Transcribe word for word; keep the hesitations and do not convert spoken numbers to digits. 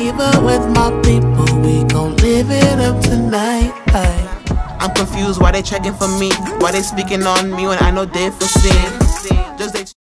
fever with my people, we gon' live it up tonight. I'm confused why they checking for me, why they speaking on me when I know they foreseen. Just they